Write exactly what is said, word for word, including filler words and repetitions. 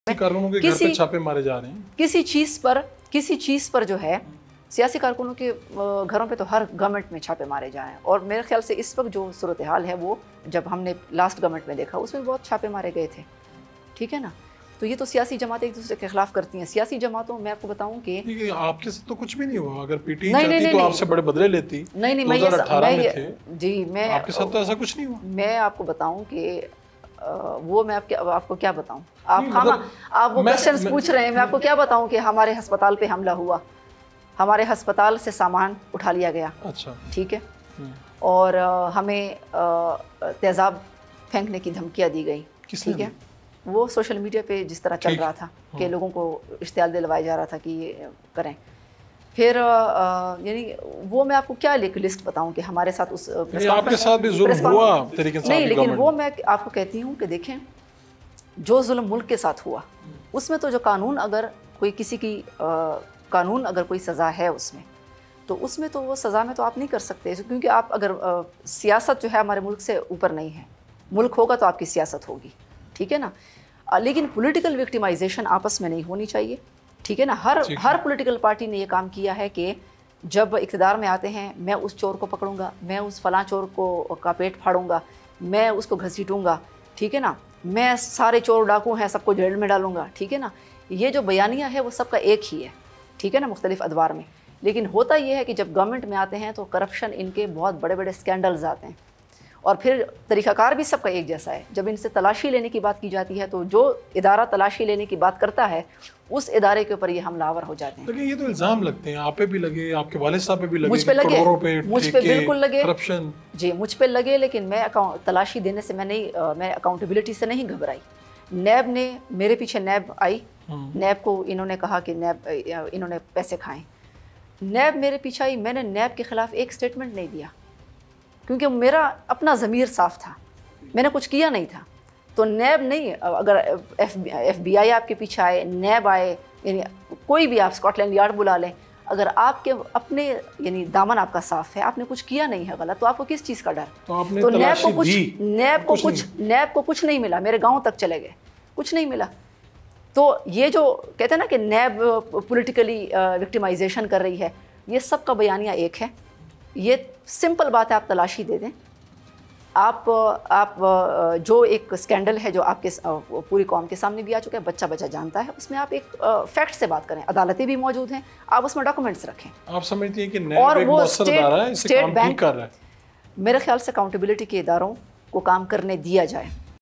कारकुनों के घर पे छापे मारे जा रहे हैं। किसी चीज़ पर किसी चीज़ पर जो है सियासी कारकुनों के घरों पे तो हर गवर्नमेंट में छापे मारे जा रहे हैं। और मेरे ख्याल से इस वक्त जो सूरत हाल है वो जब हमने लास्ट गवर्नमेंट में देखा उसमें बहुत छापे मारे गए थे, ठीक है ना। तो ये तो सियासी जमातें एक दूसरे के खिलाफ करती हैं। सियासी जमातों मैं आपको बताऊं कि आपके साथ तो कुछ भी नहीं हुआ। अगर पीटी चाहती तो आपसे बड़े बदले लेती। नहीं नहीं मैं ये जी मैं आपके साथ तो ऐसा कुछ नहीं हुआ। मैं आपको बताऊं कि वो मैं आपके आपको क्या बताऊं। आप हम आप वो क्वेश्चंस पूछ रहे हैं, मैं आपको क्या बताऊं कि हमारे अस्पताल पे हमला हुआ, हमारे अस्पताल से सामान उठा लिया गया। अच्छा ठीक है। और हमें तेज़ाब फेंकने की धमकियाँ दी गई। ठीक है। वो सोशल मीडिया पे जिस तरह चल रहा था कि लोगों को इश्तियाल दिलवाया जा रहा था कि ये करें। फिर यानी वो मैं आपको क्या लिस्ट बताऊं कि हमारे साथ उस आपके साथ भी जुल्म हुआ तरीके से। नहीं, लेकिन वो मैं आपको कहती हूँ कि देखें जो जुल्म मुल्क के साथ हुआ उसमें तो जो कानून अगर कोई किसी की आ, कानून अगर कोई सज़ा है उसमें तो उसमें तो वो सज़ा में तो आप नहीं कर सकते, क्योंकि आप अगर आ, सियासत जो है हमारे मुल्क से ऊपर नहीं है। मुल्क होगा तो आपकी सियासत होगी, ठीक है ना। आ, लेकिन पॉलिटिकल विक्टिमाइजेशन आपस में नहीं होनी चाहिए, ठीक है ना। हर हर पॉलिटिकल पार्टी ने ये काम किया है कि जब इक़्तिदार में आते हैं मैं उस चोर को पकड़ूंगा, मैं उस फलां चोर को का पेट फाड़ूंगा, मैं उसको घसीटूंगा, ठीक है ना, मैं सारे चोर डाकू हैं सबको जेल में डालूंगा, ठीक है ना। ये जो बयानिया है वो सबका एक ही है, ठीक है ना, मुख्तलिफ अदवार में। लेकिन होता ये है कि जब गवर्नमेंट में आते हैं तो करप्शन इनके बहुत बड़े बड़े स्कैंडल्स आते हैं और फिर तरीक़ाकार भी सबका एक जैसा है। जब इनसे तलाशी लेने की बात की जाती है तो जो इदारा तलाशी लेने की बात करता है उस इदारे के ऊपर ये हमलावर हो जाते हैं। लेकिन ये तो इल्ज़ाम लगते हैं, आप पे भी लगे, आपके वालिद साहब पे भी लगे, मुझ पे लगे, पे, मुझ पे बिल्कुल लगे करप्शन जी, मुझ पे लगे। लेकिन मैं अकाउंट तलाशी देने से मैं नहीं आ, मैं अकाउंटेबिलिटी से नहीं घबराई। नैब ने मेरे पीछे नैब आई, नैब को इन्होंने कहा कि नैब इन्होंने पैसे खाएं, नैब मेरे पीछे आई, मैंने नैब के ख़िलाफ़ एक स्टेटमेंट नहीं दिया क्योंकि मेरा अपना ज़मीर साफ़ था, मैंने कुछ किया नहीं था। तो नैब नहीं, अगर एफ बी आई आपके पीछे आए, नैब आए, यानी कोई भी आप स्कॉटलैंड यार्ड बुला लें, अगर आपके अपने यानी दामन आपका साफ़ है, आपने कुछ किया नहीं है गलत, तो आपको किस चीज़ का डर। तो, तो नैब को कुछ नैब को कुछ नैब को कुछ नहीं मिला, मेरे गाँव तक चले गए, कुछ नहीं मिला। तो ये जो कहते हैं ना कि नैब पॉलिटिकली विक्टिमाइजेशन कर रही है, ये सब का बयानिया एक है। ये सिंपल बात है, आप तलाशी दे दें। आप आप जो एक स्कैंडल है जो आपके पूरी कौम के सामने भी आ चुका है, बच्चा बच्चा जानता है, उसमें आप एक फैक्ट से बात करें, अदालतें भी मौजूद हैं, आप उसमें डॉक्यूमेंट्स रखें। आप समझती हैं कि नैब और वो स्टेट, स्टेट बैंक कर रहा है। मेरे ख्याल से अकाउंटेबिलिटी के इदारों को काम करने दिया जाए।